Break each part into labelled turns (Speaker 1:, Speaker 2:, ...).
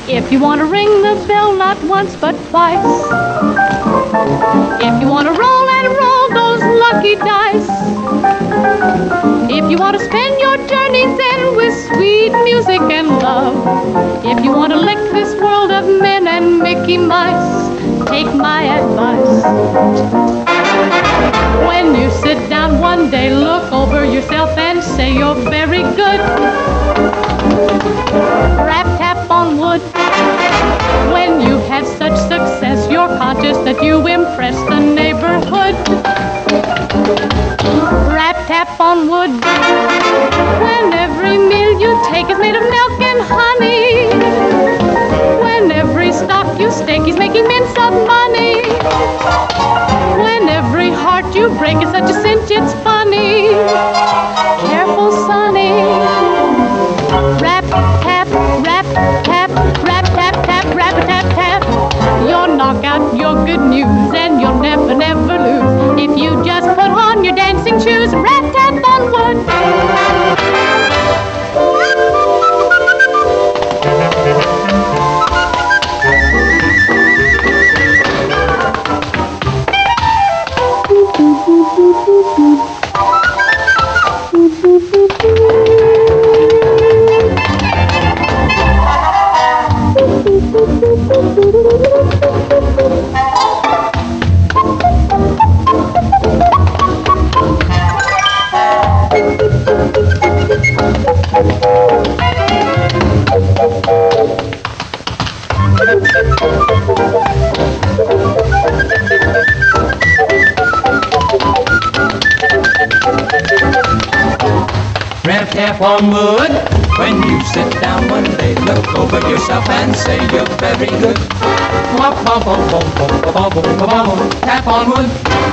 Speaker 1: If you want to ring the bell not once but twice, if you want to roll and roll those lucky dice, if you want to spend your journeys in with sweet music and love, if you want to lick this world of men and Mickey Mice, take my advice. When you sit down one day, look over yourself and say you're very good. Rap tap on wood. When you had such success, you're conscious that you impress the neighborhood. Rap tap on wood. When every meal you take is made of milk and honey, when every stock you stake is making mince of money, when every heart you break is such a cinch it's funny. Careful, Sonny. Rap tap, rap tap, rap tap tap, rap tap tap. You'll knock out your good news and you'll never, never lose if you just put on your dancing shoes. Rap tap on wood.
Speaker 2: Rap tap on wood. When you sit down one day, look over yourself and say you're very good. Tap on wood.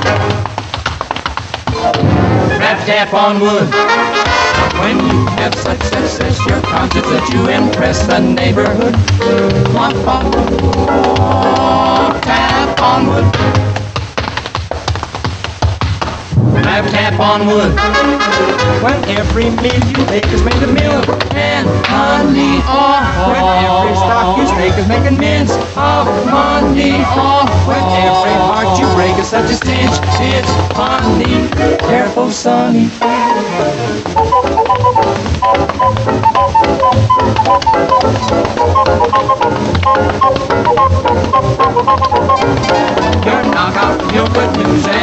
Speaker 2: Rap tap on wood. When you have such success, you're conscious that you impress the neighborhood. Tap on wood. Rap tap on wood. When every meal you take is made of milk and honey, when every stock you stake is making mince of money, when every heart you break is such a cinch, it's funny. Careful, Sonny. You're knock out your good news